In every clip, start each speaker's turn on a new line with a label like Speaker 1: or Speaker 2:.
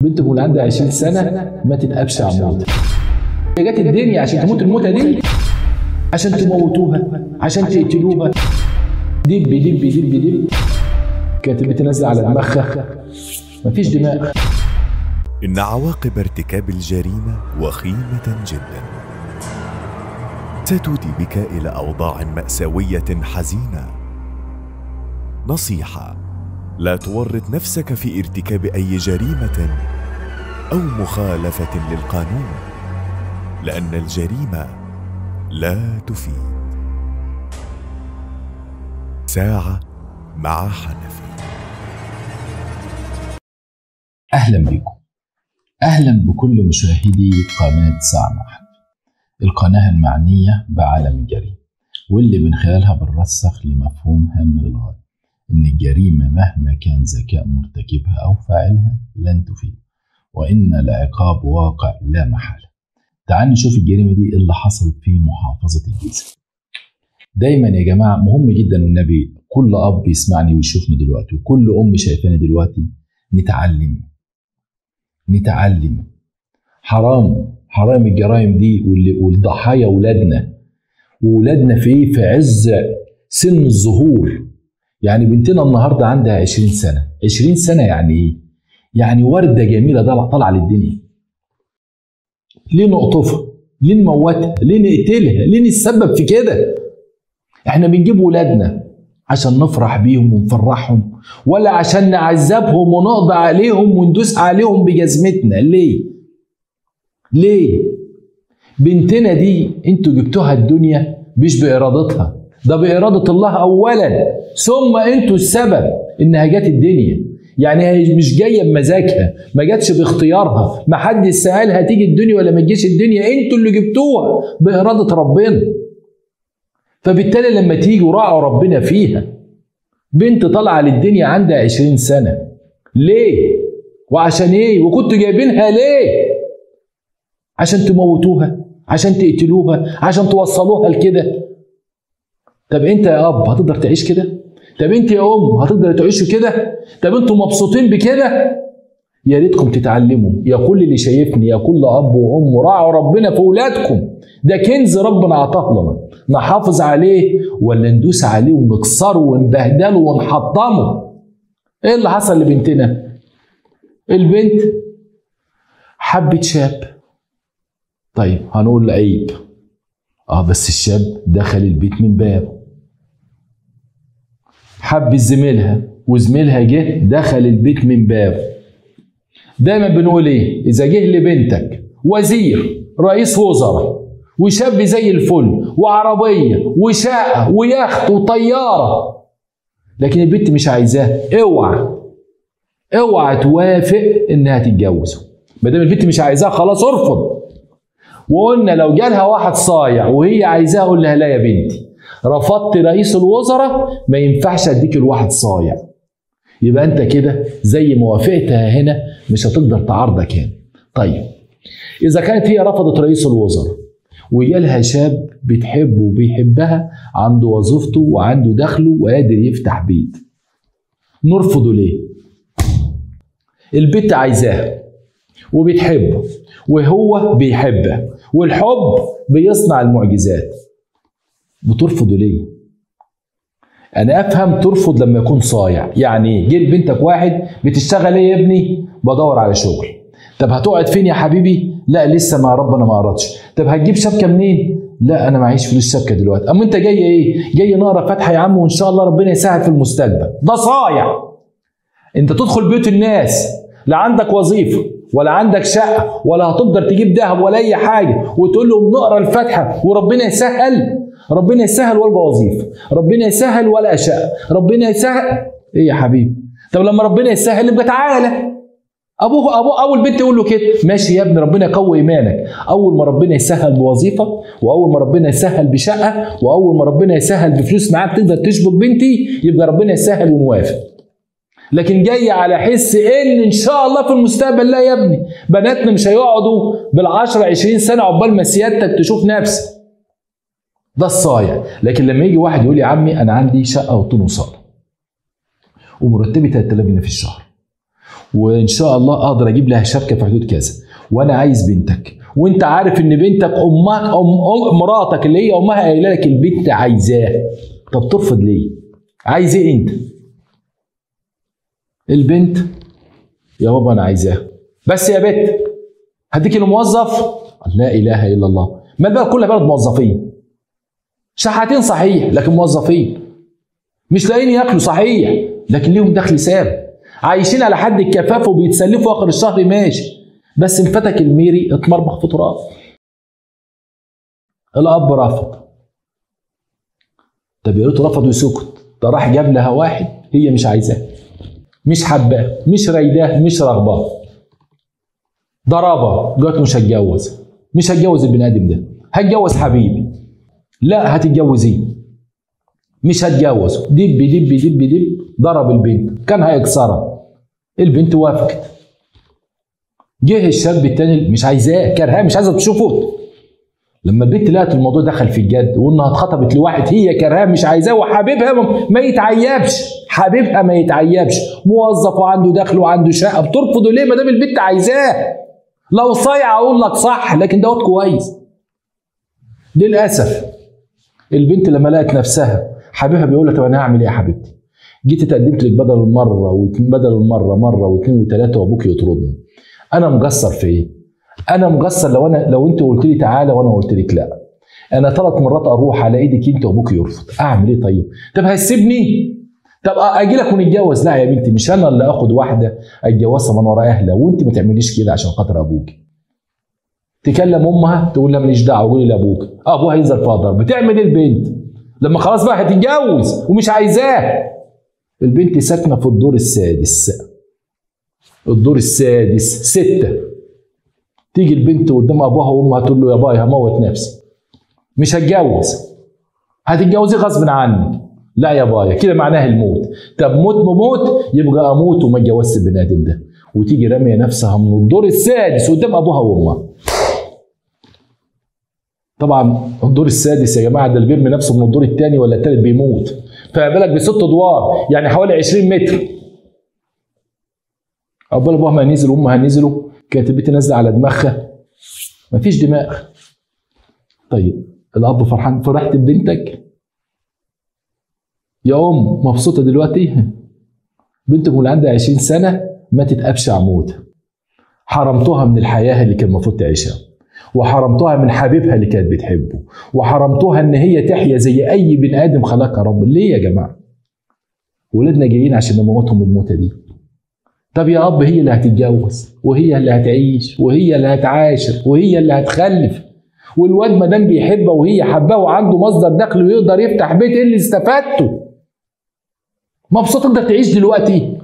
Speaker 1: بنت اللي عندها 20 سنه ماتت ابشع موت. هي جت الدنيا عشان تموت الموتة دي، عشان تموتوها، عشان تقتلوها. دب دب دب دب كانت بتنزل على دماغها، مفيش دماغ.
Speaker 2: إن عواقب ارتكاب الجريمة وخيمة جدا، ستودي بك إلى أوضاع مأساوية حزينة. نصيحة: لا تورط نفسك في ارتكاب أي جريمة أو مخالفة للقانون، لأن الجريمة لا تفيد. ساعة مع حنفي.
Speaker 1: أهلا بكم، أهلا بكل مشاهدي قناة ساعة مع حنفي، القناة المعنية بعالم الجريمة، واللي من خلالها بنرسخ لمفهوم هام للغاية، إن الجريمة مهما كان ذكاء مرتكبها أو فاعلها لن تفيد، وإن العقاب واقع لا محالة. تعال نشوف الجريمة دي اللي حصلت في محافظة الجيزة. دايما يا جماعة مهم جدا، والنبي كل أب يسمعني ويشوفني دلوقتي وكل أم شايفاني دلوقتي، نتعلم. حرام الجرائم دي، والضحايا وولادنا في عز سن الظهور. يعني بنتنا النهارده عندها 20 سنة. 20 سنة يعني ايه؟ يعني وردة جميلة طالعة للدنيا. ليه نقطفها؟ ليه نموتها؟ ليه نقتلها؟ ليه نتسبب في كده؟ احنا بنجيب ولادنا عشان نفرح بيهم ونفرحهم، ولا عشان نعذبهم ونقضي عليهم وندوس عليهم بجزمتنا؟ ليه؟ بنتنا دي انتوا جبتوها الدنيا مش بإرادتها، ده بإرادة الله أولا، ثم انتوا السبب انها جت الدنيا. يعني هي مش جايه بمزاجها، ما جاتش باختيارها، ما حد سألها تيجي الدنيا ولا ما تجيش الدنيا، انتوا اللي جبتوها بإرادة ربنا. فبالتالي لما تيجوا راعوا ربنا فيها. بنت طالعه للدنيا عندها 20 سنة، ليه؟ وعشان ايه؟ وكنتوا جايبينها ليه؟ عشان تموتوها، عشان تقتلوها، عشان توصلوها لكده. طب انت يا اب هتقدر تعيش كده؟ طب انت يا ام هتقدر تعيشوا كده؟ طب انتوا مبسوطين بكده؟ يا ريتكم تتعلموا. يا كل اللي شايفني، يا كل اب وام، راعوا ربنا في اولادكم. ده كنز ربنا اعطاه لنا، نحافظ عليه ولا ندوس عليه ونكسره ونبهدله ونحطمه؟ ايه اللي حصل لبنتنا؟ البنت حبت شاب. طيب هنقول عيب، بس الشاب دخل البيت من باب. حب زميلها وزميلها جه دخل البيت من باب. دايما بنقول ايه؟ اذا جه لبنتك وزير، رئيس وزراء، وشاب زي الفل، وعربيه وشقه ويخت وطياره، لكن البنت مش عايزاه، اوعى توافق انها تتجوزه. ما دام البنت مش عايزاه خلاص ارفض. وقلنا لو جالها واحد صايع وهي عايزاه قول لها لا يا بنتي، رفضت رئيس الوزراء ما ينفعش اديك الواحد صايع. يبقى انت كده زي ما وافقتها هنا مش هتقدر تعارضك هنا. طيب اذا كانت هي رفضت رئيس الوزراء وجالها شاب بتحبه وبيحبها، عنده وظيفته وعنده دخله وقادر يفتح بيت، نرفضه ليه؟ البنت عايزاها وبتحبه وهو بيحبها، والحب بيصنع المعجزات، بترفضه ليه؟ انا افهم ترفض لما يكون صايع. يعني ايه؟ جه لبنتك واحد بتشتغل ايه يا ابني؟ بدور على شغل. طب هتقعد فين يا حبيبي؟ لا لسه مع ربنا ما قررتش. طب هتجيب شبكه منين؟ لا انا معيش فلوس شبكه دلوقتي. اما انت جاي ايه؟ جاي نقرا فاتحه يا عم وان شاء الله ربنا يسهل في المستقبل. ده صايع. انت تدخل بيوت الناس لا عندك وظيفه ولا عندك شقه ولا هتقدر تجيب ذهب ولا اي حاجه، وتقول لهم نقرا الفاتحه وربنا يسهل. ربنا يسهل ولا وظيفه، ربنا يسهل ولا شقه، ربنا يسهل. ايه يا حبيبي؟ طب لما ربنا يسهل يبقى تعالى. ابوه اول بنت يقول له كده ماشي يا ابني ربنا يقوي ايمانك. اول ما ربنا يسهل بوظيفه، واول ما ربنا يسهل بشقه، واول ما ربنا يسهل بفلوس معاك تقدر تشبك بنتي، يبقى ربنا يسهل ونوافق. لكن جاي على حس ان شاء الله في المستقبل، لا يا ابني، بناتنا مش هيقعدوا بال10 20 سنه عقبال ما سيادتك تشوف نفسك. ده الصايع. لكن لما يجي واحد يقول يا عمي انا عندي شقه وطين وصاله ومرتبي 3000 جنيه في الشهر، وان شاء الله اقدر اجيب لها شبكه في حدود كذا، وانا عايز بنتك، وانت عارف ان بنتك امك مراتك اللي هي امها قايله لك البنت عايزاه. طب ترفض ليه؟ عايز ايه انت؟ البنت يا بابا انا عايزاها بس يا بنت هديك الموظف. لا اله الا الله، ما البلد كلها بلد موظفين، شحاتين صحيح لكن موظفين، مش لاقيين ياكلوا صحيح لكن ليهم دخل ثابت، عايشين على حد الكفاف وبيتسلفوا اخر الشهر ماشي، بس انفتك الميري اتمرمخ في تراب. الاب رفض. طب يا ريت رفض وسكت، ده راح جاب لها واحد هي مش عايزاه، مش حباه، مش رايداه، مش رغباه، ضربها قالت مش هتجوز البني ادم ده، هتجوز حبيبي. لا هتتجوزيه، مش هتجوزه. دب دب دب دب ضرب البنت، كان هيكسرها. البنت وافقت. جه الشاب التاني مش عايزاه، كرهاه، مش عايزه تشوفه. لما البنت لقت الموضوع دخل في الجد وانها اتخطبت لواحد هي كرهاه مش عايزاه وحبيبها ما يتعيبش، حبيبها ما يتعيبش، موظف وعنده دخل وعنده شقه، بترفضه ليه ما دام البنت عايزاه؟ لو صايع اقول لك صح، لكن دوت كويس. للاسف البنت لما لقت نفسها حبيبها بيقول لها طب انا هعمل ايه يا حبيبتي؟ جيت اتقدمت لك بدل المره مره واثنين وثلاثه وابوك يطردني. انا مقصر في ايه؟ انا مقصر لو انت قلت لي تعالى وانا قلت لك لا. انا 3 مرات اروح على ايدك انت وابوك يرفض، اعمل ايه طيب؟ طب هتسيبني؟ طب اجي لك ونتجوز؟ لا يا بنتي، مش انا اللي اخد واحده اتجوزها من ورا اهلها، وانت ما تعمليش كده عشان خاطر ابوك. تكلم امها تقول لها ماليش دعوه، قولي لابوك. ابوها ينزل فيها ضرب. بتعمل ايه البنت؟ لما خلاص بقى هتتجوز ومش عايزاه. البنت ساكنه في الدور السادس 6. تيجي البنت قدام ابوها وامها تقول له يا باي هموت نفسي، مش هتجوز. هتتجوزي غصب عنك. لا يا بايا كده معناها الموت. طب موت يبقى اموت وما اتجوزش البني ادم ده. وتيجي راميه نفسها من الدور السادس قدام ابوها وامها. طبعا الدور السادس يا جماعه ده اللي بيرمي نفسه من الدور الثاني ولا الثالث بيموت، فما بالك ب6 ادوار يعني حوالي 20 متر. عقبال ابوها ما نزل وامها نزلوا كانت البنت نازله على دماغها، مفيش دماغ. طيب الاب فرحان، فرحت ببنتك يا مبسوطه دلوقتي؟ بنتك اللي عندها 20 سنه ماتت ابشع موت، حرمتوها من الحياه اللي كان المفروض تعيشها، وحرمتوها من حبيبها اللي كانت بتحبه، وحرمتوها ان هي تحيا زي اي بني ادم خلقها رب. ليه يا جماعه؟ ولادنا جايين عشان نموتهم الموتة دي. طب يا اب هي اللي هتتجوز وهي اللي هتعيش وهي اللي هتعاشر وهي اللي هتخلف، والواد ما دام بيحبها وهي حباه وعنده مصدر دخل ويقدر يفتح بيت، ايه اللي استفدته؟ مبسوط تقدر تعيش دلوقتي؟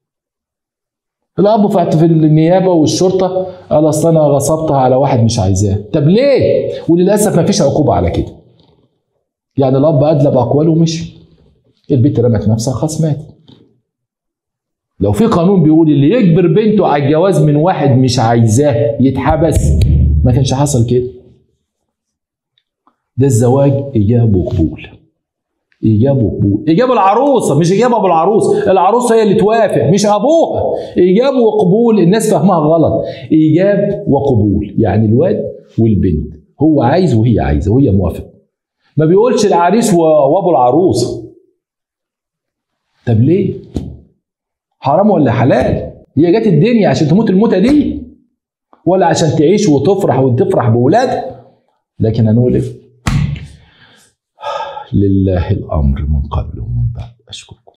Speaker 1: الاب في النيابه والشرطه قال اصل انا غصبتها على واحد مش عايزاه. طب ليه؟ وللاسف ما فيش عقوبه على كده. يعني الاب ادلى باقواله ومشي، البنت رمت نفسها خلاص ماتت. لو في قانون بيقول اللي يجبر بنته على الجواز من واحد مش عايزاه يتحبس، ما كانش حصل كده. ده الزواج ايجاب وقبول. ايجاب وقبول، ايجاب العروسه مش ايجاب ابو العروس، العروسه هي اللي توافق مش ابوها. ايجاب وقبول الناس فاهمها غلط. ايجاب وقبول يعني الواد والبنت هو عايز وهي عايزه وهي موافقه. ما بيقولش العريس وابو العروسه. طب ليه؟ حرام ولا حلال؟ هي جت الدنيا عشان تموت الموتة دي ولا عشان تعيش وتفرح وتفرح بولادها؟ لكن هنقول ايه؟ لله الامر من قبل ومن بعد. اشكركم.